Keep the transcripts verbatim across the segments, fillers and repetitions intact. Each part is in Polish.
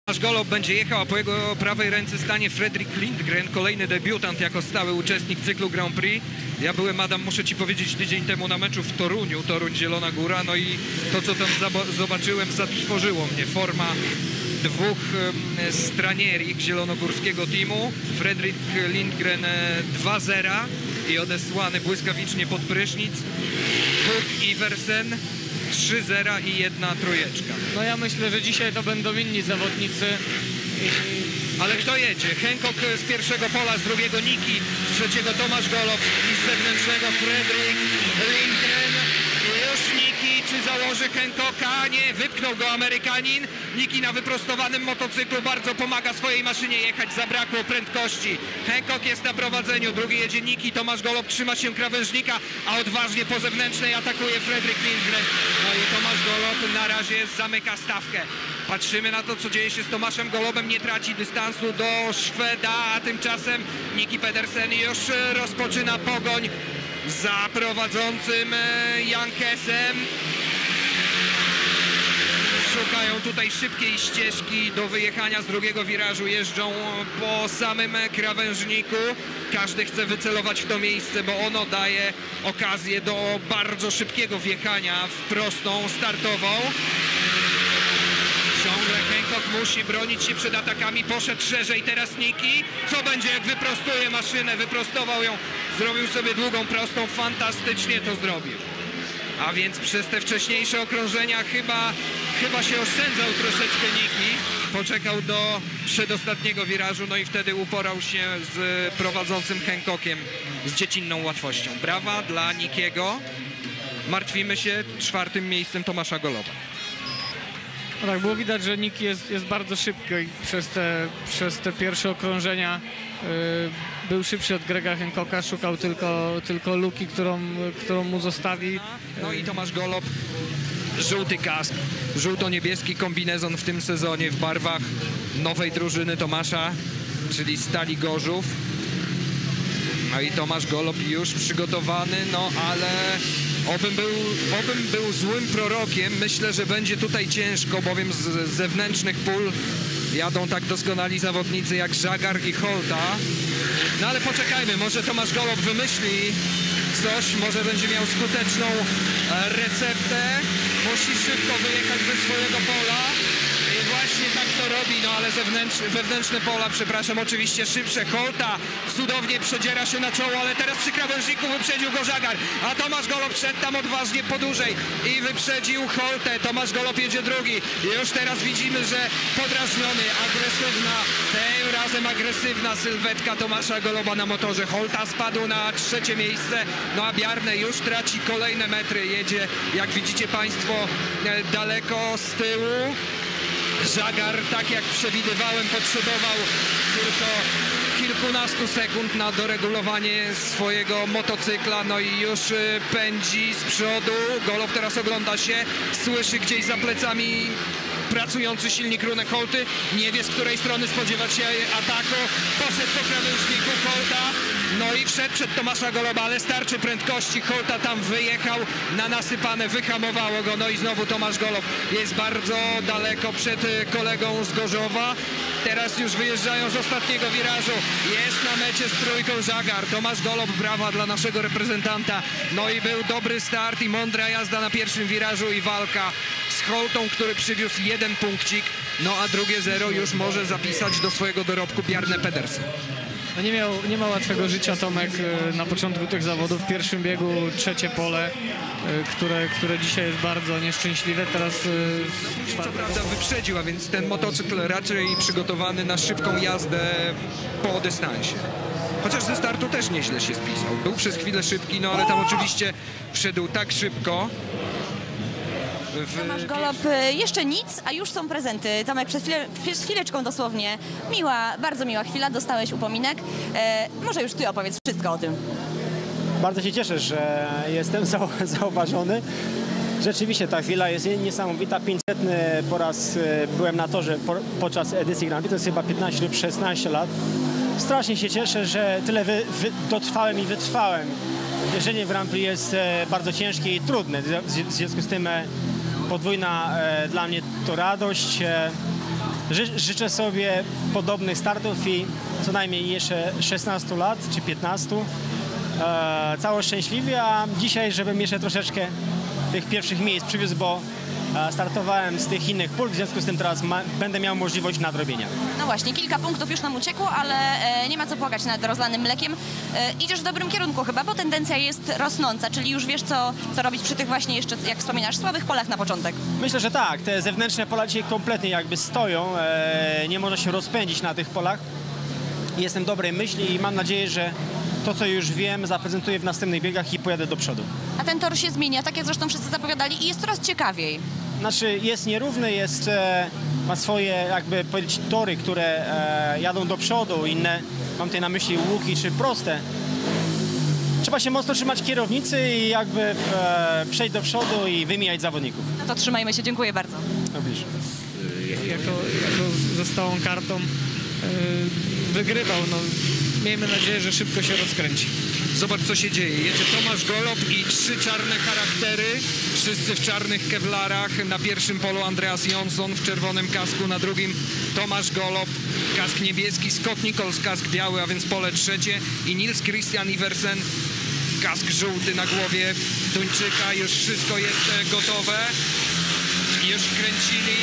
Tomasz Golob będzie jechał, a po jego prawej ręce stanie Fredrik Lindgren, kolejny debiutant jako stały uczestnik cyklu Grand Prix. Ja byłem, Adam, muszę ci powiedzieć, tydzień temu na meczu w Toruniu, Toruń Zielona Góra, no i to, co tam zobaczyłem, zatrwożyło mnie. Forma dwóch z Tranierik zielonogórskiego teamu. Fredrik Lindgren dwa zera i odesłany błyskawicznie pod prysznic. Puk Iversen trzy zera i jedna trójeczka. No ja myślę, że dzisiaj to będą inni zawodnicy. I... Ale kto jedzie? Hancock z pierwszego pola, z drugiego Niki, z trzeciego Tomasz Golob i z zewnętrznego Fredrik Lindgren. Już Niki, czy założy Hancocka? Nie, wypchnął go Amerykanin. Niki na wyprostowanym motocyklu bardzo pomaga swojej maszynie jechać, zabrakło prędkości. Hancock jest na prowadzeniu, drugi jedzie Niki, Tomasz Golob trzyma się krawężnika, a odważnie po zewnętrznej atakuje Fredrik Lindgren. No i Tomasz Golob na razie zamyka stawkę. Patrzymy na to, co dzieje się z Tomaszem Golobem, nie traci dystansu do Szweda, a tymczasem Niki Pedersen już rozpoczyna pogoń za prowadzącym Jankesem. Szukają tutaj szybkiej ścieżki do wyjechania z drugiego wirażu, jeżdżą po samym krawężniku. Każdy chce wycelować w to miejsce, bo ono daje okazję do bardzo szybkiego wjechania w prostą startową. Ciągle Hancock musi bronić się przed atakami, poszedł szerzej teraz Niki. Co będzie, jak wyprostuje maszynę? Wyprostował ją, zrobił sobie długą prostą, fantastycznie to zrobił. A więc przez te wcześniejsze okrążenia chyba, chyba się oszczędzał troszeczkę Niki. Poczekał do przedostatniego wirażu, no i wtedy uporał się z prowadzącym Hancockiem z dziecinną łatwością. Brawa dla Nikiego. Martwimy się czwartym miejscem Tomasza Goloba. No tak, było widać, że Niki jest, jest bardzo szybki i przez te, przez te pierwsze okrążenia yy, był szybszy od Grega Hancocka, szukał tylko, tylko luki, którą, którą mu zostawi. No i Tomasz Golob, żółty kask, żółto-niebieski kombinezon w tym sezonie w barwach nowej drużyny Tomasza, czyli Stali Gorzów. No i Tomasz Golob już przygotowany, no ale obym był, obym był złym prorokiem. Myślę, że będzie tutaj ciężko, bowiem z zewnętrznych pól jadą tak doskonali zawodnicy jak Żagar i Holta. No ale poczekajmy, może Tomasz Golob wymyśli coś, może będzie miał skuteczną receptę. Musi szybko wyjechać ze swojego pola. I właśnie tak to robi, no ale zewnętrzne, wewnętrzne pola, przepraszam, oczywiście szybsze. Holta cudownie przedziera się na czoło, ale teraz przy krawężniku wyprzedził go Żagar, a Tomasz Golob szedł tam odważnie po dłużej i wyprzedził Holtę. Tomasz Golob jedzie drugi. Już teraz widzimy, że podrażniony, agresywna, tym razem agresywna sylwetka Tomasza Goloba na motorze. Holta spadł na trzecie miejsce, no a Bjarne już traci kolejne metry. Jedzie, jak widzicie państwo, daleko z tyłu. Żagar, tak jak przewidywałem, potrzebował tylko kilkunastu sekund na doregulowanie swojego motocykla, no i już pędzi z przodu. Golob teraz ogląda się, słyszy gdzieś za plecami pracujący silnik Runek Holty, nie wie, z której strony spodziewać się ataku. Poszedł po krawężniku Holta, no i wszedł przed Tomasza Goloba, ale starczy prędkości. Holta tam wyjechał na nasypane, wyhamowało go, no i znowu Tomasz Golob jest bardzo daleko przed kolegą z Gorzowa. Teraz już wyjeżdżają z ostatniego wirażu. Jest na mecie z trójką Żagar. Tomasz Golob, brawa dla naszego reprezentanta. No i był dobry start i mądra jazda na pierwszym wirażu i walka z Holtą, który przywiózł jeden punkcik. No a drugie zero już może zapisać do swojego dorobku Bjarne Pedersen. No nie, miał, nie ma łatwego życia Tomek na początku tych zawodów. W pierwszym biegu trzecie pole, które, które dzisiaj jest bardzo nieszczęśliwe. Teraz co prawda wyprzedził, a więc ten motocykl raczej przygotowany na szybką jazdę po dystansie. Chociaż ze startu też nieźle się spisał. Był przez chwilę szybki, no ale tam oczywiście wszedł tak szybko. W... Tomasz Golob, jeszcze nic, a już są prezenty. Tomek, przed, chwilę, przed chwileczką dosłownie, miła, bardzo miła chwila, dostałeś upominek. E, może już ty opowiedz wszystko o tym. Bardzo się cieszę, że jestem zau zauważony. Rzeczywiście ta chwila jest niesamowita. pięćsetny po raz byłem na torze po, podczas edycji Grand Prix, to jest chyba piętnaście lub szesnaście lat. Strasznie się cieszę, że tyle wy, wy, dotrwałem i wytrwałem. Jeżdżenie w Grand Prix jest bardzo ciężkie i trudne. W związku z tym podwójna e, dla mnie to radość. E, Ży życzę sobie podobnych startów i co najmniej jeszcze szesnastu lat czy piętnastu. E, cało szczęśliwie, a dzisiaj, żebym jeszcze troszeczkę tych pierwszych miejsc przywiózł, bo e, startowałem z tych innych pól, w związku z tym teraz ma, będę miał możliwość nadrobienia. No właśnie, kilka punktów już nam uciekło, ale e, nie ma co płakać nad rozlanym mlekiem. E, idziesz w dobrym kierunku chyba, bo tendencja jest rosnąca, czyli już wiesz, co, co robić przy tych właśnie jeszcze, jak wspominasz, słabych polach na początek. Myślę, że tak. Te zewnętrzne pola dzisiaj kompletnie jakby stoją. E, nie można się rozpędzić na tych polach. Jestem dobrej myśli i mam nadzieję, że to, co już wiem, zaprezentuję w następnych biegach i pojadę do przodu. A ten tor się zmienia, tak jak zresztą wszyscy zapowiadali, i jest coraz ciekawiej. Znaczy jest nierówny, jest, e, ma swoje, jakby powiedzieć, tory, które e, jadą do przodu, inne, mam tutaj na myśli łuki czy proste. Trzeba się mocno trzymać kierownicy i jakby e, przejść do przodu i wymijać zawodników. No to trzymajmy się, dziękuję bardzo. Dobrze. Jako, jako ze stałą kartą yy, wygrywał. No, miejmy nadzieję, że szybko się rozkręci. Zobacz, co się dzieje. Jedzie Tomasz Golob i trzy czarne charaktery. Wszyscy w czarnych kewlarach. Na pierwszym polu Andreas Jonsson w czerwonym kasku. Na drugim Tomasz Golob, kask niebieski. Scott Nichols, kask biały, a więc pole trzecie. I Nils Christian Iversen, kask żółty na głowie Duńczyka. Już wszystko jest gotowe. Już wkręcili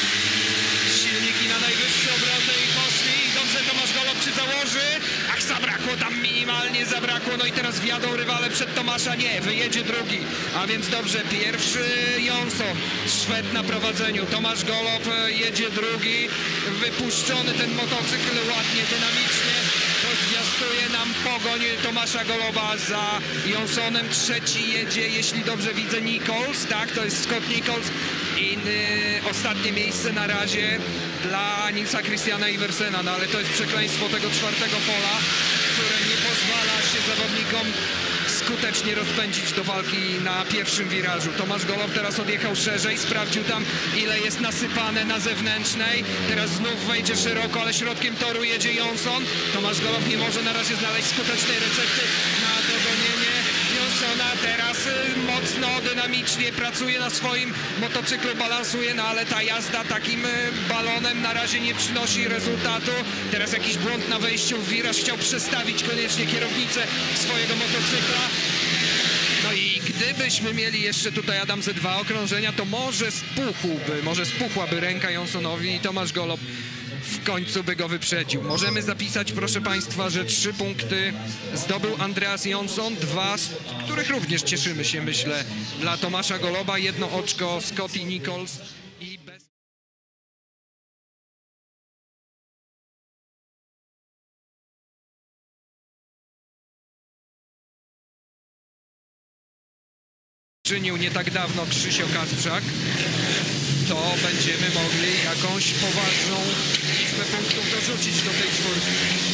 silniki na najwyższe obroty i poszli. Dobrze, Tomasz Golob czy założy? Ach, zabrakło tam minimalnie, zabrakło. No i teraz wjadą rywale przed Tomasza. Nie, wyjedzie drugi. A więc dobrze, pierwszy Jonsson, Szwed na prowadzeniu. Tomasz Golob jedzie drugi. Wypuszczony ten motocykl ładnie, dynamicznie. To zwiastuje nam pogoń Tomasza Goloba za Jonssonem. Trzeci jedzie, jeśli dobrze widzę, Nichols. Tak, to jest Scott Nichols. I y, ostatnie miejsce na razie dla Nilsa Christiana Iversena, no ale to jest przekleństwo tego czwartego pola, które nie pozwala się zawodnikom skutecznie rozpędzić do walki na pierwszym wirażu. Tomasz Golob teraz odjechał szerzej, sprawdził tam, ile jest nasypane na zewnętrznej. Teraz znów wejdzie szeroko, ale środkiem toru jedzie Jonsson. Tomasz Golob nie może na razie znaleźć skutecznej recepty na dogonienie Jonssona. Teraz y, mocno, dynamicznie pracuje na swoim motocyklu, balansuje, no ale ta jazda takim y, balonem na razie nie przynosi rezultatu. Teraz jakiś błąd na wejściu w wiraż, chciał przestawić koniecznie kierownicę swojego motocykla. No i gdybyśmy mieli jeszcze tutaj, Adam, ze dwa okrążenia, to może spuchłby, może spuchłaby ręka Jonssonowi i Tomasz Golob w końcu by go wyprzedził. Możemy zapisać, proszę Państwa, że trzy punkty zdobył Andreas Jonsson, dwa, z których również cieszymy się, myślę, dla Tomasza Goloba, jedno oczko Scotty Nichols i bez... czynił nie tak dawno Krzysio Kasprzak, to będziemy mogli jakąś poważną liczbę punktów dorzucić do tej czwórki.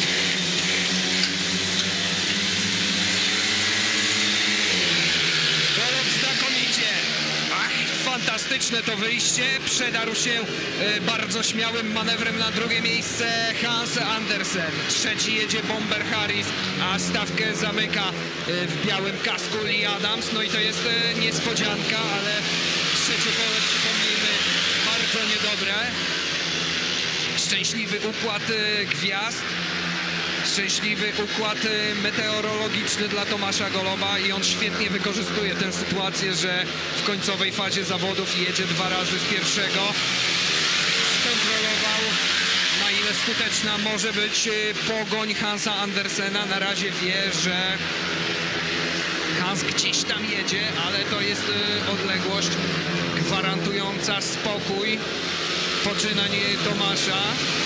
Golob znakomicie. Ach, fantastyczne to wyjście. Przedarł się e, bardzo śmiałym manewrem na drugie miejsce Hans Andersen. Trzeci jedzie Bomber Harris, a stawkę zamyka e, w białym kasku Lee Adams. No i to jest e, niespodzianka, ale trzecie pole, przypomnijmy, bardzo niedobre. Szczęśliwy układ e, gwiazd. Szczęśliwy układ meteorologiczny dla Tomasza Goloba i on świetnie wykorzystuje tę sytuację, że w końcowej fazie zawodów jedzie dwa razy z pierwszego. Skontrolował, na ile skuteczna może być pogoń Hansa Andersena. Na razie wie, że Hans gdzieś tam jedzie, ale to jest odległość gwarantująca spokój poczynań Tomasza.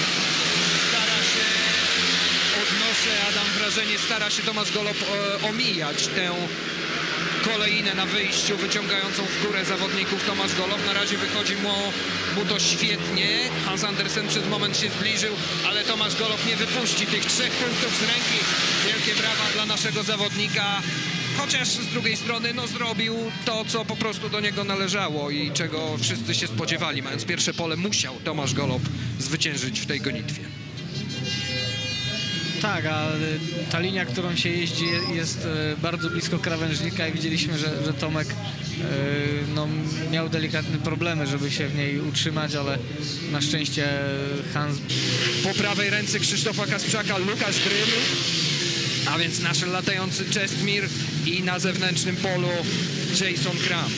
Odnoszę, Adam, wrażenie, stara się Tomasz Golob e, omijać tę kolejnę na wyjściu wyciągającą w górę zawodników. Tomasz Golob na razie wychodzi mu, mu to świetnie. Hans Andersen przez moment się zbliżył, ale Tomasz Golob nie wypuści tych trzech punktów z ręki. Wielkie brawa dla naszego zawodnika. Chociaż z drugiej strony no, zrobił to, co po prostu do niego należało i czego wszyscy się spodziewali. Mając pierwsze pole, musiał Tomasz Golob zwyciężyć w tej gonitwie. Tak, a ta linia, którą się jeździ, jest bardzo blisko krawężnika i widzieliśmy, że, że Tomek no, miał delikatne problemy, żeby się w niej utrzymać, ale na szczęście Hans... Po prawej ręce Krzysztofa Kasprzaka Łukasz Dryml, a więc nasz latający Czestmir i na zewnętrznym polu Jason Kramp.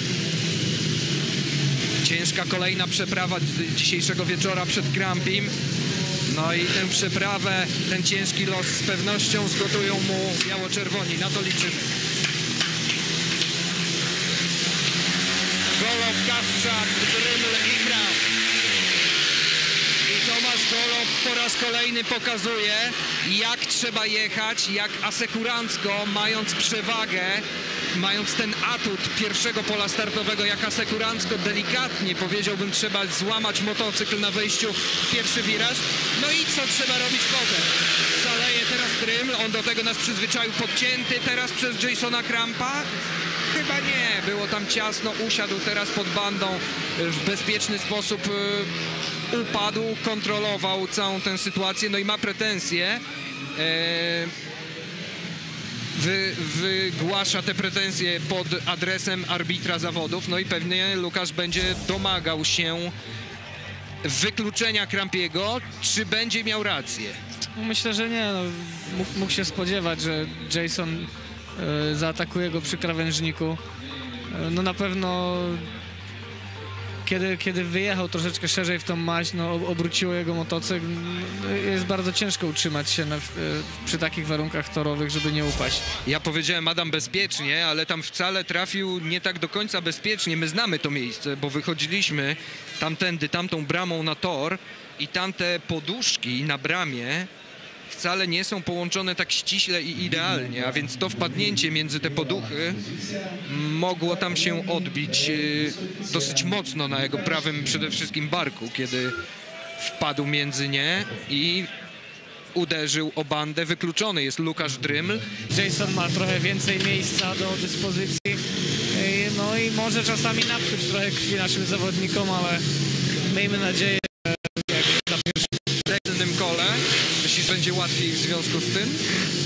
Ciężka kolejna przeprawa dzisiejszego wieczora przed Krampim. No i tę przeprawę, ten ciężki los z pewnością zgotują mu biało-czerwoni. Na to liczymy. Golob, Kasprzak, Dryml i Kramp. I Tomasz Golob po raz kolejny pokazuje, jak trzeba jechać, jak asekurancko, mając przewagę, mając ten atut pierwszego pola startowego, jak asekurancko, delikatnie powiedziałbym, trzeba złamać motocykl na wejściu w pierwszy wiraż. No i co trzeba robić potem? Zaleje teraz Dryml, on do tego nas przyzwyczaił, podcięty teraz przez Jasona Krampa. Chyba nie, było tam ciasno, usiadł teraz pod bandą w bezpieczny sposób, upadł, kontrolował całą tę sytuację, no i ma pretensje. Wy, wygłasza te pretensje pod adresem arbitra zawodów, no i pewnie Łukasz będzie domagał się wykluczenia Krampiego. Czy będzie miał rację? Myślę, że nie. No, mógł, mógł się spodziewać, że Jason y, zaatakuje go przy krawężniku. Y, no na pewno kiedy, kiedy wyjechał troszeczkę szerzej w tą maź, no, obróciło jego motocykl. Jest bardzo ciężko utrzymać się na, przy takich warunkach torowych, żeby nie upaść. Ja powiedziałem Adam bezpiecznie, ale tam wcale trafił nie tak do końca bezpiecznie. My znamy to miejsce, bo wychodziliśmy tamtędy, tamtą bramą na tor i tamte poduszki na bramie wcale nie są połączone tak ściśle i idealnie, a więc to wpadnięcie między te poduchy mogło tam się odbić dosyć mocno na jego prawym przede wszystkim barku, kiedy wpadł między nie i uderzył o bandę. Wykluczony jest Łukasz Dryml. Jason ma trochę więcej miejsca do dyspozycji, no i może czasami napsuć trochę krwi naszym zawodnikom, ale miejmy nadzieję, że jak na pierwszym w kole. Myślisz, że będzie łatwiej w związku z tym?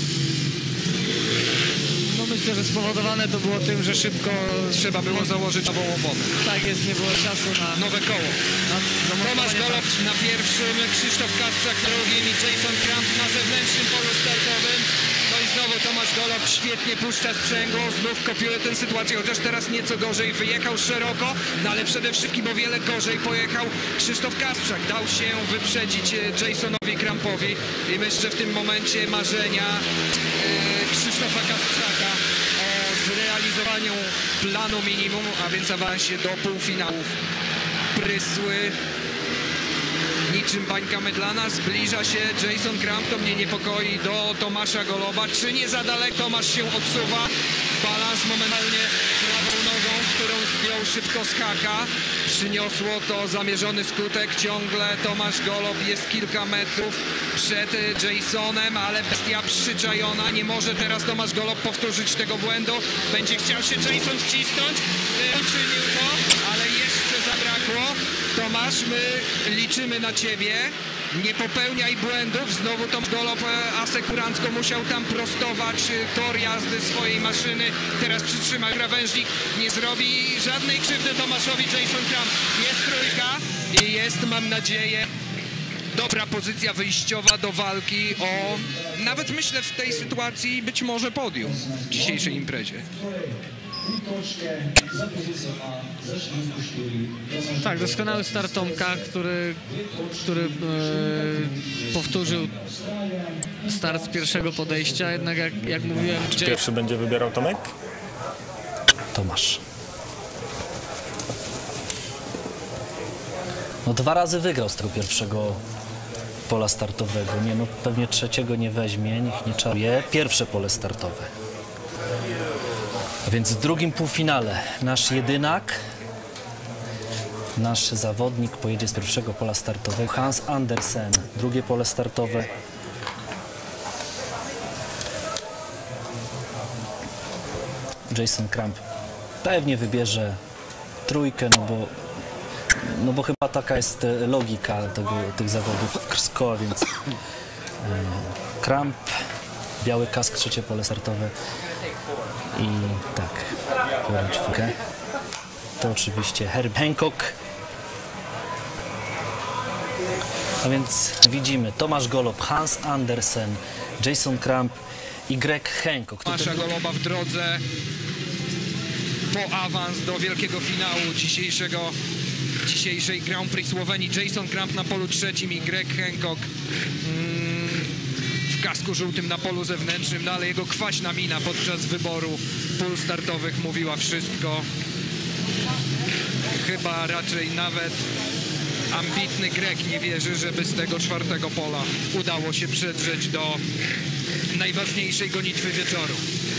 No myślę, że spowodowane to było tym, że szybko trzeba było założyć nową oponę. Tak jest, nie było czasu na nowe koło. Na, na Tomasz Golob na pierwszym, Krzysztof Kasprzak na drugim i Jason Kramp na zewnętrznym polu startowym. No i znowu Tomasz Golob świetnie puszcza sprzęgło, znów kopiuje tę sytuację, chociaż teraz nieco gorzej, wyjechał szeroko, no ale przede wszystkim o wiele gorzej pojechał Krzysztof Kasprzak. Dał się wyprzedzić Jasonowi Krampowi i myślę, że w tym momencie marzenia e, Krzysztofa Kasprzaka o zrealizowaniu planu minimum, a więc awansie do półfinałów prysły niczym bańka mydlana. Zbliża się Jason Kramp, to mnie niepokoi, do Tomasza Goloba. Czy nie za daleko? Tomasz się odsuwa. Balans momentalnie prawą nogą, którą zdjął szybko z haka. Przyniosło to zamierzony skutek. Ciągle Tomasz Golob jest kilka metrów przed Jasonem, ale bestia przyczajona. Nie może teraz Tomasz Golob powtórzyć tego błędu. Będzie chciał się Jason wcisnąć. Uczynił to, ale jeszcze zabrakło. Tomasz, my liczymy na ciebie. Nie popełniaj błędów. Znowu Tomasz Golob asekurancko musiał tam prostować tor jazdy swojej maszyny. Teraz przytrzyma krawężnik. Nie zrobi żadnej krzywdy Tomaszowi. Jason Kramp. Jest trójka i jest, mam nadzieję, dobra pozycja wyjściowa do walki o, nawet myślę w tej sytuacji, być może podium w dzisiejszej imprezie. Tak, doskonały start Tomka, który, który e, powtórzył start z pierwszego podejścia, jednak jak, jak mówiłem... Czy pierwszy będzie wybierał Tomek? Tomasz. No dwa razy wygrał z tego pierwszego pola startowego. Nie, no pewnie trzeciego nie weźmie, niech nie czaruje. Pierwsze pole startowe. A więc w drugim półfinale nasz jedynak, nasz zawodnik pojedzie z pierwszego pola startowego. Hans Andersen, drugie pole startowe. Jason Kramp pewnie wybierze trójkę, no bo, no bo chyba taka jest logika tego, tych zawodów Krskoła, więc Kramp, biały kask, trzecie pole startowe i tak, biorę czwórkę. To oczywiście Herbie Hancock. A więc widzimy Tomasz Golob, Hans Andersen, Jason Kramp i Greg Hancock. Tomasza Goloba w drodze po awans do wielkiego finału dzisiejszego, dzisiejszej Grand Prix Słowenii. Jason Kramp na polu trzecim i Greg Hancock mm, w kasku żółtym na polu zewnętrznym, no ale jego kwaśna mina podczas wyboru pól startowych mówiła wszystko. Chyba raczej nawet ambitny Grek nie wierzy, żeby z tego czwartego pola udało się przedrzeć do najważniejszej gonitwy wieczoru.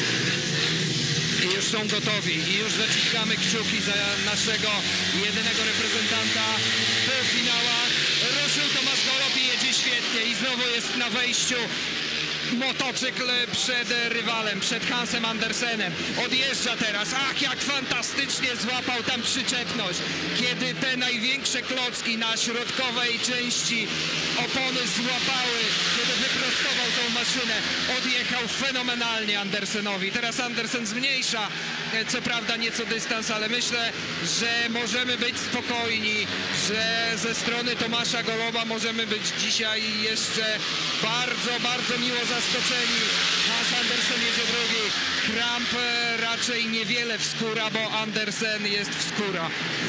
I już są gotowi i już zaciskamy kciuki za naszego jedynego reprezentanta w półfinałach. Ruszył Tomasz Golob i jedzie świetnie i znowu jest na wejściu motocykl przed rywalem, przed Hansem Andersenem. Odjeżdża teraz. Ach, jak fantastycznie złapał tam przyczepność. Kiedy te największe klocki na środkowej części opony złapały, kiedy wyprostował tą maszynę, odjechał fenomenalnie Andersenowi. Teraz Andersen zmniejsza co prawda nieco dystans, ale myślę, że możemy być spokojni, że ze strony Tomasza Goloba możemy być dzisiaj jeszcze bardzo, bardzo miło zaskoczeni. Hans Andersen jedzie drugi. Kramp raczej niewiele wskóra, bo Andersen jest wskóra.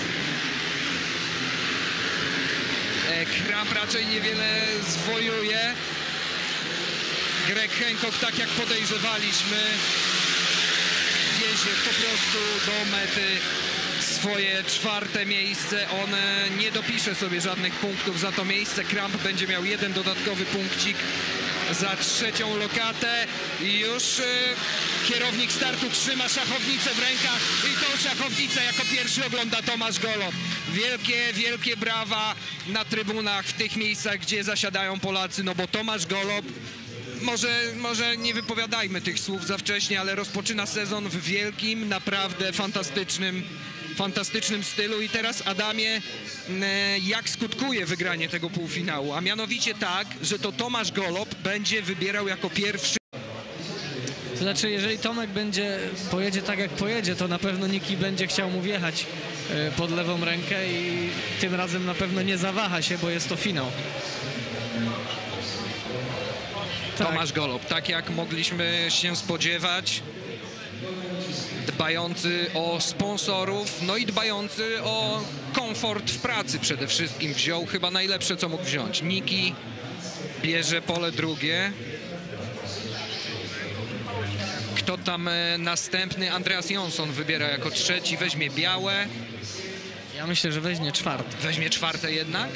Kramp raczej niewiele zwojuje. Greg Hancock, tak jak podejrzewaliśmy, wiezie po prostu do mety swoje czwarte miejsce. On nie dopisze sobie żadnych punktów za to miejsce. Kramp będzie miał jeden dodatkowy punkcik za trzecią lokatę i już y, kierownik startu trzyma szachownicę w rękach i tą szachownicę jako pierwszy ogląda Tomasz Golob. Wielkie, wielkie brawa na trybunach w tych miejscach, gdzie zasiadają Polacy, no bo Tomasz Golob, może, może nie wypowiadajmy tych słów za wcześnie, ale rozpoczyna sezon w wielkim, naprawdę fantastycznym fantastycznym stylu. I teraz, Adamie, jak skutkuje wygranie tego półfinału? A mianowicie tak, że to Tomasz Golob będzie wybierał jako pierwszy. To znaczy, jeżeli Tomek będzie, pojedzie tak jak pojedzie, to na pewno Niki będzie chciał mu wjechać pod lewą rękę i tym razem na pewno nie zawaha się, bo jest to finał. Tomasz tak. Golob, tak jak mogliśmy się spodziewać, dbający o sponsorów, no i dbający o komfort w pracy przede wszystkim. Wziął chyba najlepsze, co mógł wziąć. Niki bierze pole drugie. Kto tam następny? Andreas Jonsson wybiera jako trzeci, weźmie białe. Ja myślę, że weźmie czwarte. Weźmie czwarte jednak?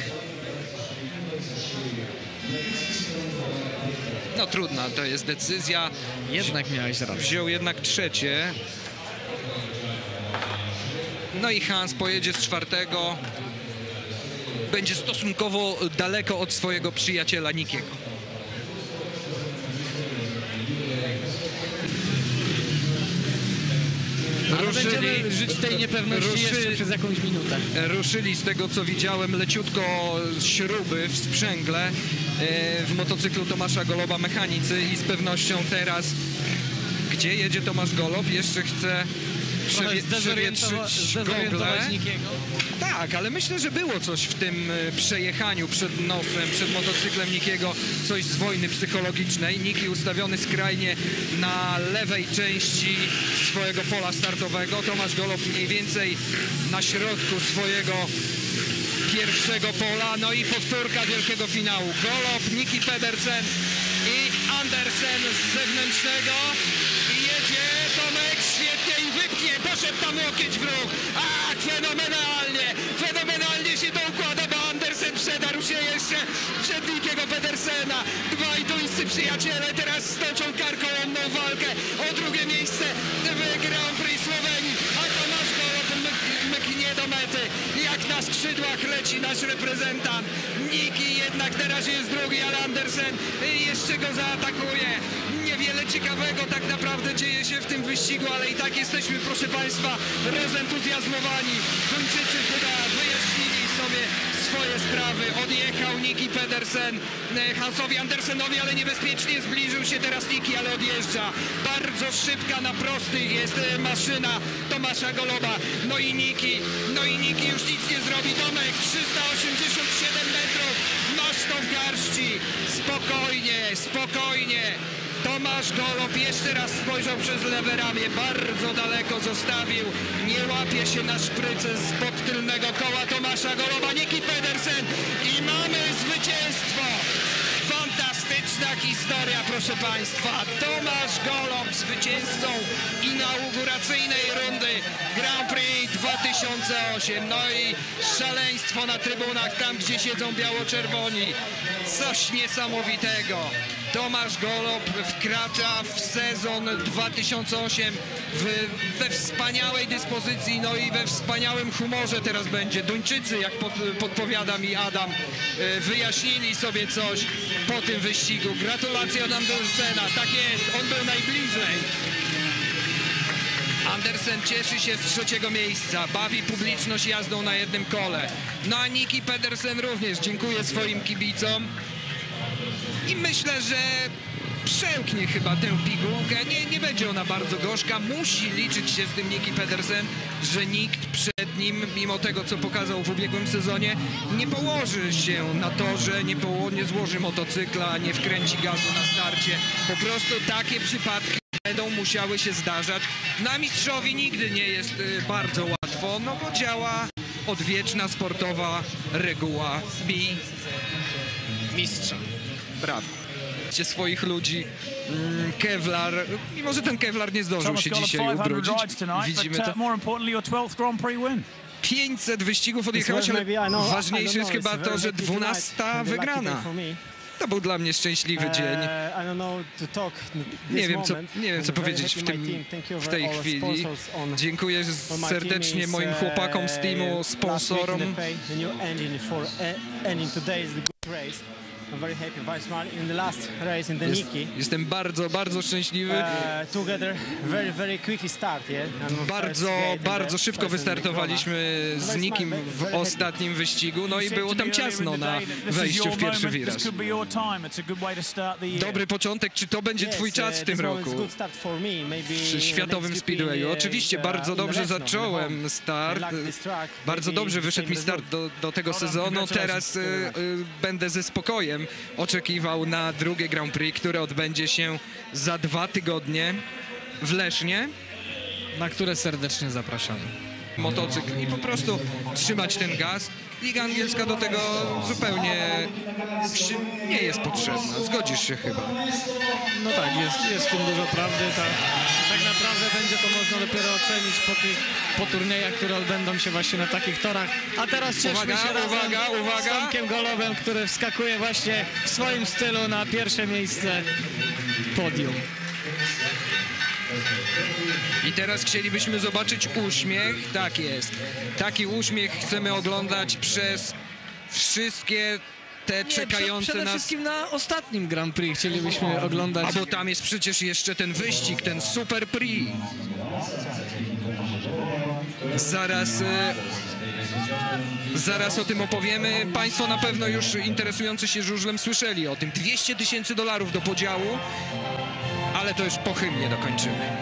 No trudna to jest decyzja. Jednak miałeś rację. Wziął jednak trzecie. No i Hans pojedzie z czwartego. Będzie stosunkowo daleko od swojego przyjaciela Nikiego. Ale ruszyli, będziemy żyć w tej niepewności ruszyli, jeszcze przez jakąś minutę. Ruszyli, z tego co widziałem, leciutko śruby w sprzęgle w motocyklu Tomasza Goloba mechanicy i z pewnością teraz, gdzie jedzie Tomasz Golob, jeszcze chce przewietrzyć gogle. Tak, ale myślę, że było coś w tym przejechaniu przed nosem, przed motocyklem Nikiego, coś z wojny psychologicznej. Niki ustawiony skrajnie na lewej części swojego pola startowego. Tomasz Golob mniej więcej na środku swojego pierwszego pola. No i powtórka wielkiego finału. Golob, Niki Pedersen i Andersen z zewnętrznego. I jedzie Tomek świetnie i wypnie. Poszedł tam łokieć w ruch. Ach, fenomenalnie. Fenomenalnie się to układa, bo Andersen przedarł się jeszcze przed Nikiego Pedersena. Dwaj duńscy przyjaciele teraz stoczą karkołomną walkę o drugie miejsce w Grand Prix Słowenii. A Tomasz Golob mknie do mety. Jak na skrzydłach leci nasz reprezentant. Niki jednak teraz jest drugi, ale Andersen jeszcze go zaatakuje. Niewiele ciekawego tak naprawdę dzieje się w tym wyścigu, ale i tak jesteśmy, proszę Państwa, rozentuzjazmowani. Duńczycy chyba wyjaśnili sobie swoje sprawy. Odjechał Niki Pedersen e, Hansowi Andersenowi, ale niebezpiecznie zbliżył się teraz Niki, ale odjeżdża. Bardzo szybka na prostych jest e, maszyna Tomasza Goloba. No i Niki, no i Niki już nic nie zrobi. Tomek, trzysta osiemdziesiąt siedem metrów. Masz to w garści. Spokojnie, spokojnie. Tomasz Golob jeszcze raz spojrzał przez lewe ramię, bardzo daleko zostawił, nie łapie się na szprycę spod tylnego koła Tomasza Goloba, Niki Pedersen i mamy zwycięstwo! Fantastyczna historia, proszę Państwa. Tomasz Golob zwycięzcą inauguracyjnej rundy Grand Prix dwa tysiące osiem. No i szaleństwo na trybunach, tam gdzie siedzą biało-czerwoni. Coś niesamowitego. Tomasz Golob wkracza w sezon dwa tysiące osiem w, we wspaniałej dyspozycji, no i we wspaniałym humorze teraz będzie. Duńczycy, jak pod, podpowiada mi Adam, wyjaśnili sobie coś po tym wyścigu. Gratulacje od Andersena, tak jest, on był najbliżej. Andersen cieszy się z trzeciego miejsca, bawi publiczność jazdą na jednym kole. No a Niki Pedersen również dziękuję swoim kibicom. I myślę, że przełknie chyba tę pigułkę. Nie, nie będzie ona bardzo gorzka. Musi liczyć się z tym Niki Pedersen, że nikt przed nim, mimo tego, co pokazał w ubiegłym sezonie, nie położy się na torze, nie, poło- nie złoży motocykla, nie wkręci gazu na starcie. Po prostu takie przypadki będą musiały się zdarzać. Na mistrzowi nigdy nie jest y, bardzo łatwo, no bo działa odwieczna sportowa reguła bij mistrza. Brawo. Macie swoich ludzi. Mm, Kevlar, mimo że ten Kevlar nie zdążył się dzisiaj ubrudzić. Widzimy to. pięćset wyścigów odjechałeś, ale ważniejsze jest chyba to, że dwunasta wygrana. To był dla mnie szczęśliwy dzień. Nie wiem, co, nie wiem, co powiedzieć w, tym, w tej chwili. Dziękuję serdecznie moim chłopakom z teamu, sponsorom. I'm very happy, very smart in the last race in the Jest, Niki. jestem bardzo, bardzo szczęśliwy. Uh, together, very, very quickly start, yeah? Bardzo, bardzo szybko wystartowaliśmy z Nikim w ostatnim wyścigu, no i było tam ciasno na wejściu w pierwszy wiraż. Dobry początek, czy to będzie twój czas w tym roku? Przy światowym speedwayu. Oczywiście bardzo dobrze zacząłem start, bardzo dobrze wyszedł mi start do, do tego sezonu, teraz y, y, będę ze spokojem oczekiwał na drugie Grand Prix, które odbędzie się za dwa tygodnie w Lesznie, na które serdecznie zapraszamy. Motocykl i po prostu trzymać ten gaz. Liga angielska do tego zupełnie nie jest potrzebna. Zgodzisz się chyba? No tak, jest, jest w tym dużo prawdy. Tak, tak naprawdę będzie to można dopiero ocenić po tych po turniejach, które odbędą się właśnie na takich torach. A teraz cieszmy Uwaga, się razem uwaga, uwaga. z Tomkiem Golobem, który wskakuje właśnie w swoim stylu na pierwsze miejsce podium. I teraz chcielibyśmy zobaczyć uśmiech. Tak jest. Taki uśmiech chcemy oglądać przez wszystkie te Nie, czekające przede nas... wszystkim na ostatnim Grand Prix chcielibyśmy oglądać. A bo tam jest przecież jeszcze ten wyścig, ten Super Prix. Zaraz... e, Zaraz o tym opowiemy. Państwo na pewno już interesujący się żużlem słyszeli o tym. dwieście tysięcy dolarów do podziału, ale to już po hymnie dokończymy.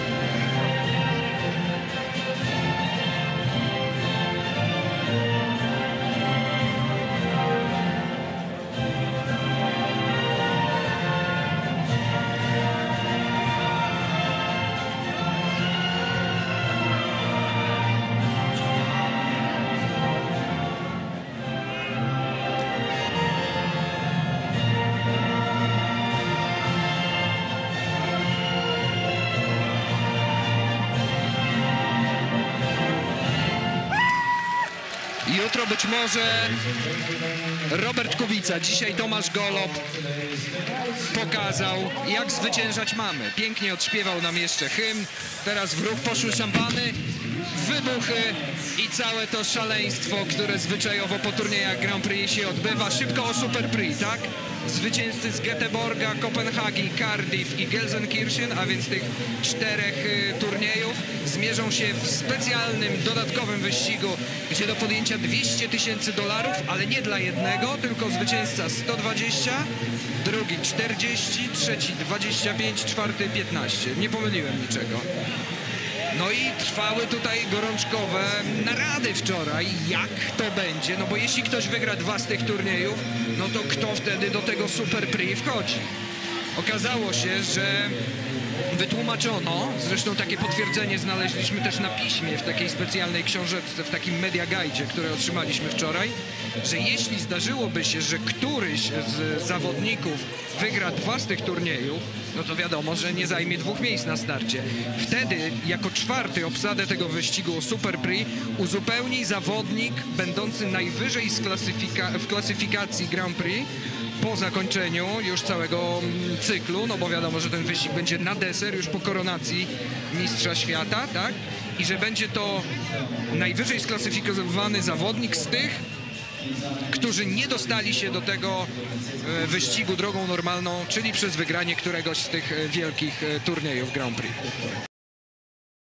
Jutro być może Robert Kubica, dzisiaj Tomasz Golob pokazał, jak zwyciężać mamy. Pięknie odśpiewał nam jeszcze hymn, teraz w ruch poszły szampany, wybuchy i całe to szaleństwo, które zwyczajowo po turniejach Grand Prix się odbywa. Szybko o Super Prix, tak? Zwycięzcy z Göteborga, Kopenhagi, Cardiff i Gelsenkirchen, a więc tych czterech y, turniejów, zmierzą się w specjalnym, dodatkowym wyścigu, gdzie do podjęcia dwieście tysięcy dolarów, ale nie dla jednego, tylko zwycięzca sto dwadzieścia, drugi czterdzieści, trzeci dwadzieścia pięć, czwarty piętnaście. Nie pomyliłem niczego. No i trwały tutaj gorączkowe narady wczoraj, jak to będzie, no bo jeśli ktoś wygra dwa z tych turniejów, no to kto wtedy do tego Super Prix wchodzi? Okazało się, że wytłumaczono, zresztą takie potwierdzenie znaleźliśmy też na piśmie w takiej specjalnej książeczce, w takim media guide, który otrzymaliśmy wczoraj, że jeśli zdarzyłoby się, że któryś z zawodników wygra dwa z tych turniejów, no to wiadomo, że nie zajmie dwóch miejsc na starcie. Wtedy jako czwarty obsadę tego wyścigu Super Prix uzupełni zawodnik będący najwyżej z klasyfika w klasyfikacji Grand Prix po zakończeniu już całego cyklu, no bo wiadomo, że ten wyścig będzie na deser już po koronacji mistrza świata, tak? I że będzie to najwyżej sklasyfikowany zawodnik z tych, którzy nie dostali się do tego e, wyścigu drogą normalną, czyli przez wygranie któregoś z tych e, wielkich e, turniejów Grand Prix.